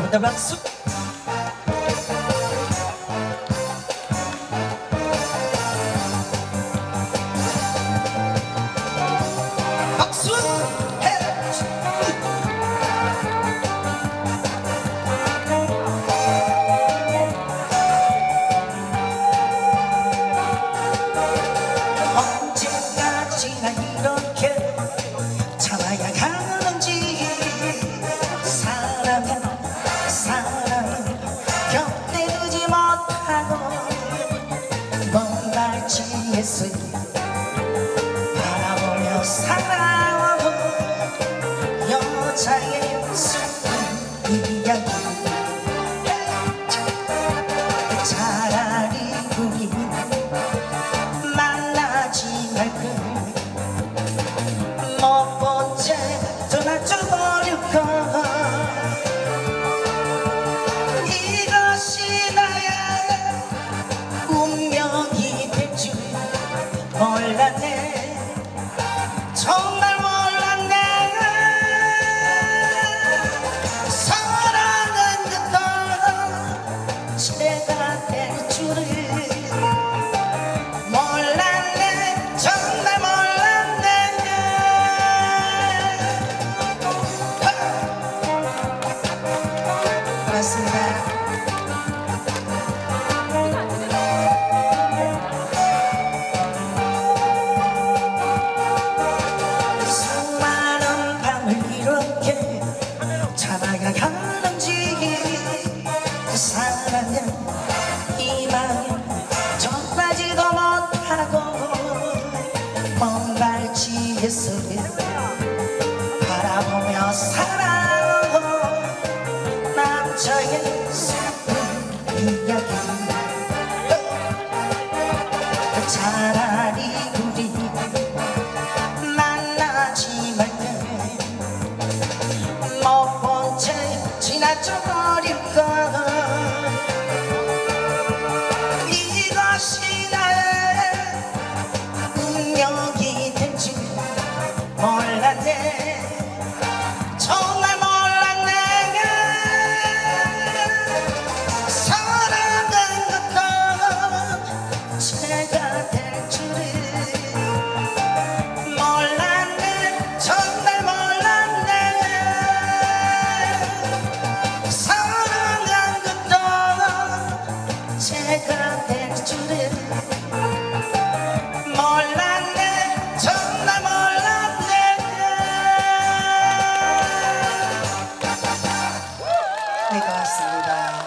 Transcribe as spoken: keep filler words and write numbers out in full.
여러분들 박수. 박수. 언제까지나 이렇게 참아야 하는지. 사랑은 사랑은 곁들이지 못하고 먼 발치에서 바라보며 살아온 여자의 슬픈 이야기. 차라리 우리 만나지 말고 못 본 채 떠나줘버릴까. 이것이 나의 운명이 될 줄 몰랐네. 정말 몰랐네. 사랑은 그토록 제가 될 줄을 몰랐네. 정말 몰랐네. 고맙습니다. 수많은 밤을 이렇게 참아야 하는지. 사랑은 이 마음 전하지도 못하고 먼 발치에서 바라보며 살아온 남자의 슬픈 이야기. 차라리 우리 만나지 말고 못 본 채 지나쳐버릴까. 이것이 나의 운명이 될 줄 몰랐네. 정말 몰랐네. 사랑은 그토록 제가 될 줄을 몰랐네. 정말 몰랐네. 사랑은 그토록 제가 될 줄을 몰랐네. 정말 몰랐네. 네, 고맙습니다.